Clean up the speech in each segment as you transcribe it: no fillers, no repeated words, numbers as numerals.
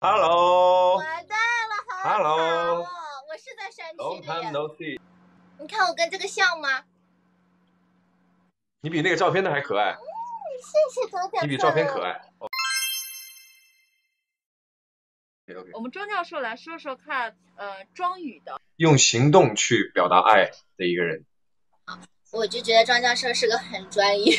Hello， 完蛋了，好吵 Hello 哦！我是在山区 Long 里。 time no see。 你看我跟这个像吗？ 你比那个照片的还可爱。 谢谢哥哥。 你比照片可爱。OK。 我们庄教授来说说看，庄语的用行动去表达爱的一个人。 我就觉得庄教授是个很专业。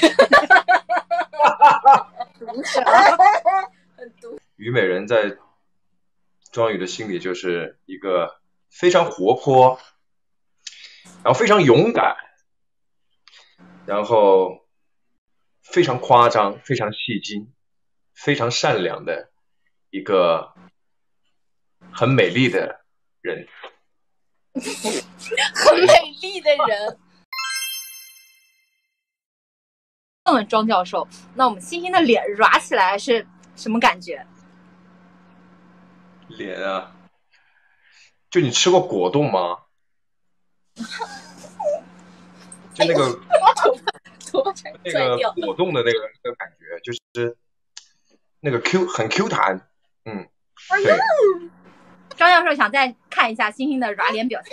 毒舌。 很毒。 虞美人在庄宇的心里就是一个非常活泼，然后非常勇敢，然后非常夸张、非常戏精、非常善良的一个很美丽的人。 很美丽的人。 问问庄教授，那我们星星的脸软起来是什么感觉？ 脸啊，就你吃过果冻吗？就那个那个果冻的那个感觉，就是那个 很 Q 弹，对。 张教授想再看一下星星的软脸表情。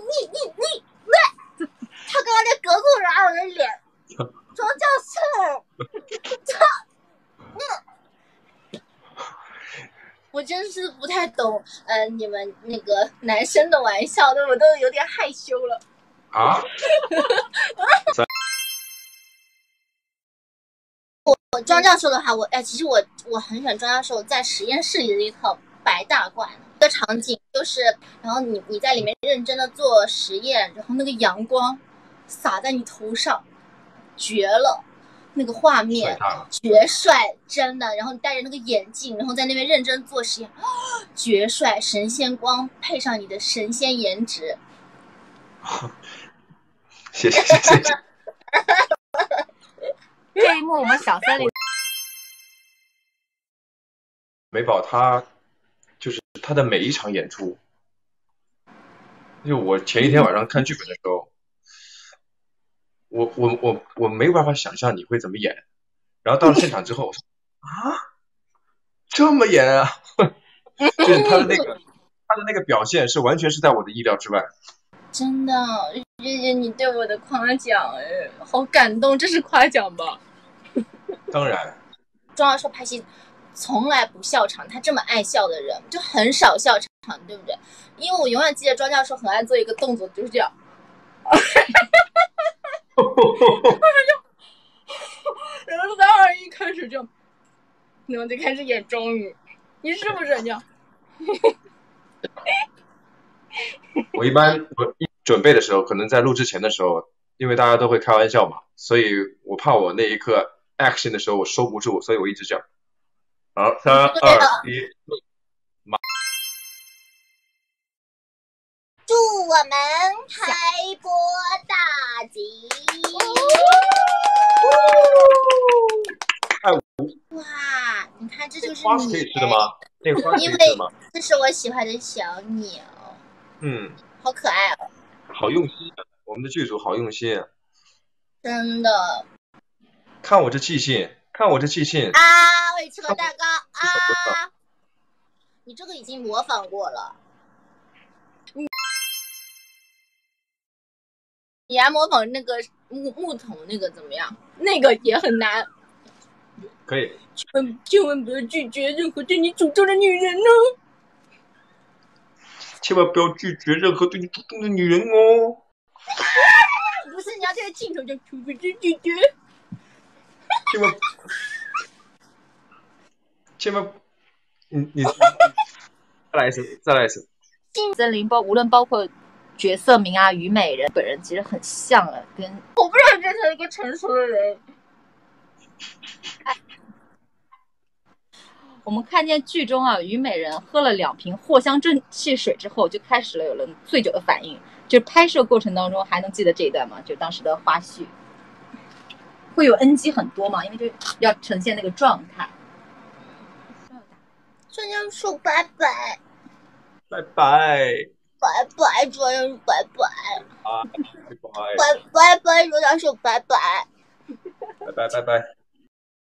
他刚刚在隔空软我的脸。庄教授，我真是不太懂，你们那个男生的玩笑的，我都有点害羞了。 啊？ 我庄教授的话，其实我很喜欢庄教授在实验室里的一套白大褂。一个场景就是，然后你在里面认真的做实验，然后那个阳光洒在你头上，绝了。那个画面绝帅，真的。然后你戴着那个眼镜，然后在那边认真做实验，绝帅，神仙光配上你的神仙颜值。 谢谢。 这一幕我们小森林美宝他就是他的每一场演出，就我前一天晚上看剧本的时候，我没有办法想象你会怎么演，然后到了现场之后，我说啊，这么演啊，就是他的那个表现是完全是在我的意料之外。 真的，谢谢你对我的夸奖，好感动，这是夸奖吧？ 当然， 庄教授拍戏从来不笑场，他这么爱笑的人就很少笑场，对不对？因为我永远记得庄教授很爱做一个动作，就是这样。然后当然一开始就，然后就开始演庄语，你是不是这样？ 我一准备的时候，可能在录之前的时候，因为大家都会开玩笑嘛，所以我怕我那一刻 action 的时候我收不住，所以我一直讲。好，3、2、1， 祝我们开播大吉！哇，你看这就是花是可以吃的吗？那个花可以吃的吗？ 这是我喜欢的小鸟。好可爱哦！ 好用心啊，我们的剧组好用心啊！ 真的。 看我这记性，看我这记性啊！我也吃个蛋糕啊！你这个已经模仿过了。你还模仿那个木桶那个怎么样？那个也很难。 可以。 千万不要拒绝任何对你主动的女人呢！ 千万不要拒绝任何对你主动的女人哦！ 不是，你要对着镜头就拒绝。 千万，你再来一次。 森林无论包括角色名啊，虞美人本人其实很像啊，跟我不知道变成一个成熟的人。 我们看见剧中啊，虞美人喝了2瓶藿香正气水之后，就开始有了醉酒的反应。就拍摄过程当中还能记得这一段吗？就当时的花絮，会有 NG 很多嘛，因为就要呈现那个状态。 庄教授拜拜。 拜拜。 拜拜，庄教授拜拜。 拜拜。 拜拜，庄教授拜拜。 拜拜。